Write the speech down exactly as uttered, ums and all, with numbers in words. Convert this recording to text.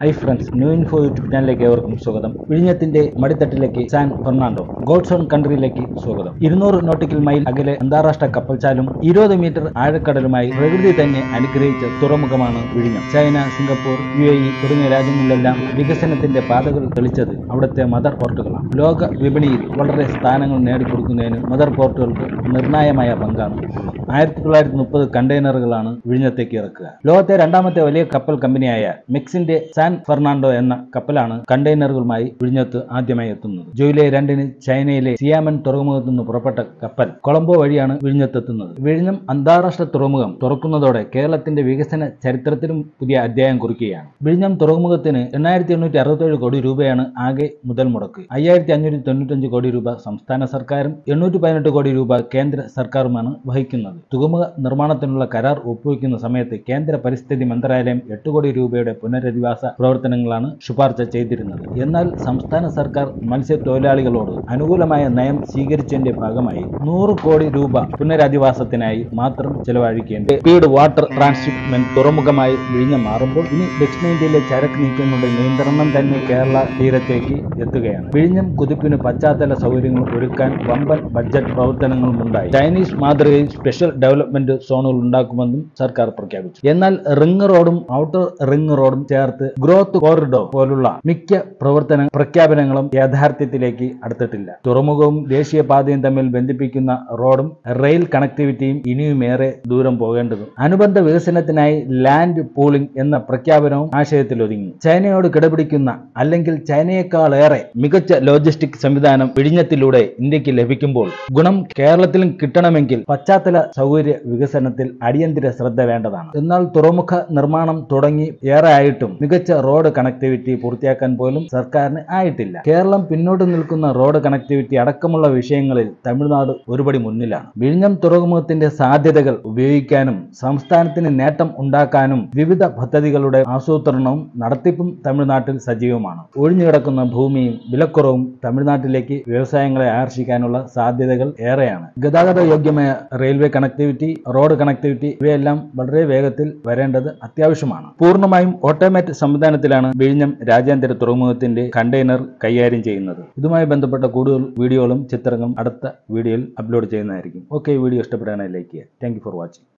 High friends, new info YouTube ചാനലിലേക്ക് ഏവർക്കും സ്വാഗതം. വിഴിഞ്ഞത്തിന്റെ മടിത്തട്ടിലേക്ക് സാൻ ഫെർണാണ്ടോ ഗോഡ്സ് ഓൺ കൺട്രിയിലേക്ക് സ്വാഗതം. ഇരുന്നൂറ് നോട്ടിക്കൽ മൈൽ അകലെ അന്താരാഷ്ട്ര കപ്പൽച്ചാലും ഇരുപത് മീറ്റർ ആഴക്കടലുമായി പ്രകൃതി തന്നെ അനുഗ്രഹിച്ച തുറമുഖമാണ് വിഴിഞ്ഞം. China, Singapore, U A E തുടങ്ങിയ രാജ്യങ്ങളിലെല്ലാം വികസനത്തിന്റെ പാതകൾ തെളിച്ചത് അവിടുത്തെ മദർ പോർട്ടുകളാണ്. ലോക വിപണിയിൽ വളരെ സ്ഥാനങ്ങൾ നേടിക്കൊടുക്കുന്നതിന് മദർ പോർട്ടുകൾക്ക് നിർണായകമായ പങ്കാണ്. ആയിരത്തി തൊള്ളായിരത്തി മുപ്പത് കണ്ടെയ്നറുകളാണ് വിഴിഞ്ഞത്തേക്ക് ഇറക്കുക. ലോകത്തെ രണ്ടാമത്തെ വലിയ കപ്പൽ കമ്പനിയായ മെക്സിന്റെ സാൻ ഫെർണാണ്ടോ എന്ന കപ്പലാണ് കണ്ടെയ്നറുകളുമായി വിഴിഞ്ഞത്ത് ആദ്യമായി എത്തുന്നത്. ജൂലൈ രണ്ടിന് ചൈനയിലെ സിയാമൻ തുറമുഖത്തു നിന്ന് പുറപ്പെട്ട കപ്പൽ കൊളംബോ വഴിയാണ് വിഴിഞ്ഞത്തെത്തുന്നത്. വിഴിഞ്ഞം അന്താരാഷ്ട്ര തുറമുഖം തുറക്കുന്നതോടെ കേരളത്തിന്റെ വികസന ചരിത്രത്തിലും പുതിയ അധ്യായം കുറിക്കുകയാണ്. വിഴിഞ്ഞം തുറമുഖത്തിന് എണ്ണായിരത്തി എണ്ണൂറ്റി അറുപത്തേഴ് കോടി രൂപയാണ് ആകെ മുതൽ മുടക്ക്. അയ്യായിരത്തി അഞ്ഞൂറ്റി തൊണ്ണൂറ്റഞ്ച് കോടി രൂപ സംസ്ഥാന സർക്കാരും എണ്ണൂറ്റി പതിനെട്ട് കോടി രൂപ കേന്ദ്ര സർക്കാരുമാണ് വഹിക്കുന്നത്. തുറമുഖ നിർമ്മാണത്തിനുള്ള കരാർ ഒപ്പുവെക്കുന്ന സമയത്ത് കേന്ദ്ര പരിസ്ഥിതി മന്ത്രാലയം എട്ട് കോടി രൂപയുടെ പുനരധിവാസ പ്രവർത്തനങ്ങളാണ് ശുപാർശ ചെയ്തിരുന്നത്. എന്നാൽ സംസ്ഥാന സർക്കാർ മത്സ്യത്തൊഴിലാളികളോട് അനുകൂലമായ നയം സ്വീകരിച്ചതിന്റെ ഭാഗമായി നൂറ് കോടി രൂപ പുനരധിവാസത്തിനായി മാത്രം ചെലവഴിക്കേണ്ടി സ്പീഡ് വാട്ടർ ട്രാൻസ്ഷിപ്മെന്റ് തുറമുഖമായി വിഴിഞ്ഞം മാറുമ്പോൾ ഇനി ദക്ഷിണേന്ത്യയിലെ ചരക്ക് നീക്കങ്ങളുടെ നിയന്ത്രണം തന്നെ കേരള തീരത്തേക്ക് എത്തുകയാണ്. വിഴിഞ്ഞം കുതിപ്പിന് പശ്ചാത്തല സൗകര്യങ്ങൾ ഒരുക്കാൻ വമ്പൻ ബഡ്ജറ്റ് പ്രവർത്തനങ്ങളും ഉണ്ടായി. ചൈനീസ് മാതൃകയിൽ സ്പെഷ്യൽ ഡെവലപ്മെന്റ് സോണുകൾ ഉണ്ടാക്കുമെന്നും സർക്കാർ പ്രഖ്യാപിച്ചു. എന്നാൽ റിംഗ് റോഡും ഔട്ടർ റിംഗ് റോഡും ചേർത്ത് ഗ്രോത്ത് കോറിഡോർ പോലുള്ള മിക്ക പ്രവർത്തന പ്രഖ്യാപനങ്ങളും യാഥാർത്ഥ്യത്തിലേക്ക് അടുത്തിട്ടില്ല. തുറമുഖവും ദേശീയപാതയും തമ്മിൽ ബന്ധിപ്പിക്കുന്ന റോഡും റെയിൽ കണക്ടിവിറ്റിയും ഇനിയുമേറെ ദൂരം പോകേണ്ടതും. അനുബന്ധ വികസനത്തിനായി ലാൻഡ് പൂളിംഗ് എന്ന പ്രഖ്യാപനവും ആശയത്തിൽ ഒതുങ്ങി. ചൈനയോട് കിടപിടിക്കുന്ന അല്ലെങ്കിൽ ചൈനയെക്കാളേറെ മികച്ച ലോജിസ്റ്റിക് സംവിധാനം വിഴിഞ്ഞത്തിലൂടെ ഇന്ത്യക്ക് ലഭിക്കുമ്പോൾ ഗുണം കേരളത്തിലും കിട്ടണമെങ്കിൽ പശ്ചാത്തല സൗകര്യ വികസനത്തിൽ അടിയന്തര ശ്രദ്ധ വേണ്ടതാണ്. എന്നാൽ തുറമുഖ നിർമ്മാണം തുടങ്ങി ഏറെ ആയിട്ടും മികച്ച റോഡ് കണക്ടിവിറ്റി പൂർത്തിയാക്കാൻ പോലും സർക്കാരിന് ആയിട്ടില്ല. കേരളം പിന്നോട്ട് നിൽക്കുന്ന റോഡ് കണക്ടിവിറ്റി അടക്കമുള്ള വിഷയങ്ങളിൽ തമിഴ്നാട് ഒരുപടി മുന്നിലാണ്. വിഴിഞ്ഞം തുറമുഖത്തിന്റെ സാധ്യതകൾ ഉപയോഗിക്കാനും സംസ്ഥാനത്തിന് നേട്ടം ഉണ്ടാക്കാനും വിവിധ പദ്ധതികളുടെ ആസൂത്രണവും നടത്തിപ്പും തമിഴ്നാട്ടിൽ സജീവമാണ്. ഒഴിഞ്ഞുകിടക്കുന്ന ഭൂമിയും വിലക്കുറവും തമിഴ്നാട്ടിലേക്ക് വ്യവസായങ്ങളെ ആകർഷിക്കാനുള്ള സാധ്യതകൾ ഏറെയാണ്. ഗതാഗത യോഗ്യമായ റെയിൽവേ കണക്ടിവിറ്റി, റോഡ് കണക്ടിവിറ്റി ഇവയെല്ലാം വളരെ വേഗത്തിൽ വരേണ്ടത് അത്യാവശ്യമാണ്. പൂർണ്ണമായും ഓട്ടോമാറ്റിക് സംവിധാനത്തിലാണ് വിഴിഞ്ഞം രാജ്യാന്തര തുറമുഖത്തിന്റെ കണ്ടെയ്നർ കൈകാര്യം ചെയ്യുന്നത്. ഇതുമായി ബന്ധപ്പെട്ട കൂടുതൽ വീഡിയോകളും ചിത്രങ്ങളും അടുത്ത വീഡിയോയിൽ അപ്ലോഡ് ചെയ്യുന്നതായിരിക്കും. ഓക്കെ, വീഡിയോ ഇഷ്ടപ്പെടുകയാണെങ്കിൽ ലൈക്ക് ചെയ്യുക. Thank you for watching.